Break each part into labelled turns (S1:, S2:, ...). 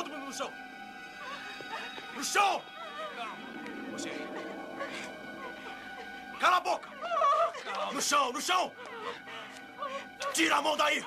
S1: Todo mundo no chão! No chão! Você. Cala a boca! No chão, no chão! Tira a mão daí!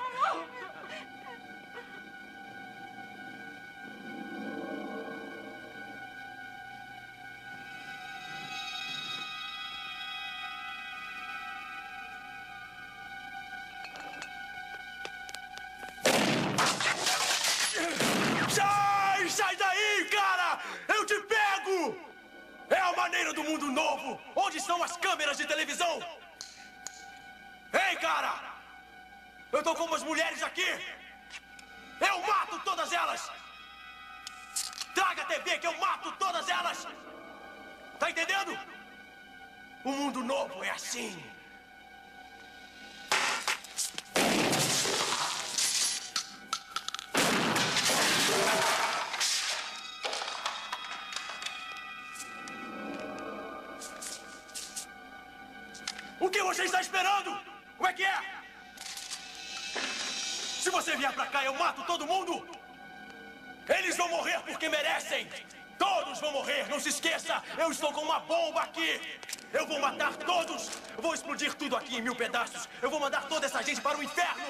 S1: Sai daí, cara! Eu te pego! É a maneira do mundo novo! Onde estão as câmeras de televisão? Ei, cara! Eu tô com umas mulheres aqui! Eu mato todas elas! Traga a TV que eu mato todas elas! Tá entendendo? O mundo novo é assim! O que você está esperando? Como é que é? Se você vier pra cá, eu mato todo mundo! Eles vão morrer porque merecem! Todos vão morrer, não se esqueça! Eu estou com uma bomba aqui! Eu vou matar todos! Eu vou explodir tudo aqui em 1000 pedaços! Eu vou mandar toda essa gente para o inferno!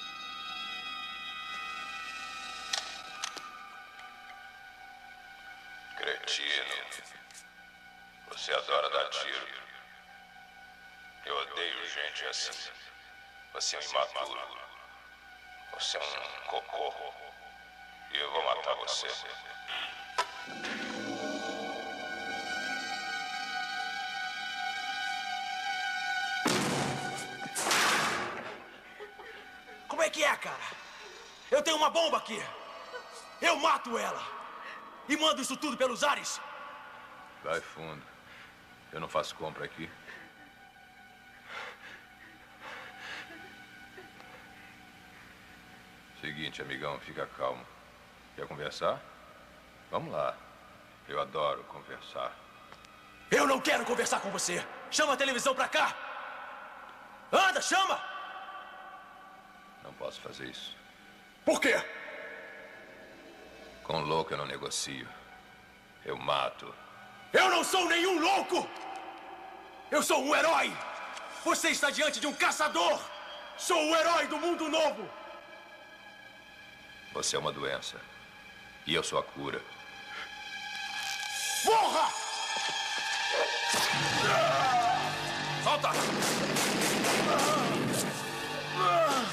S2: Cretino. Você adora dar tiro. Eu odeio gente assim. Você é um imaturo. Você é um cocô. E eu vou matar você.
S1: Como é que é, cara? Eu tenho uma bomba aqui. Eu mato ela. E mando isso tudo pelos ares.
S2: Vai fundo. Eu não faço compra aqui. Seguinte, amigão, fica calmo. Quer conversar? Vamos lá. Eu adoro conversar.
S1: Eu não quero conversar com você. Chama a televisão pra cá. Anda, chama!
S2: Não posso fazer isso.
S1: Por quê?
S2: Com louco eu não negocio. Eu mato.
S1: Eu não sou nenhum louco! Eu sou um herói! Você está diante de um caçador! Sou o herói do mundo novo!
S2: Você é uma doença. E eu sou a cura.
S1: Morra!
S2: Solta!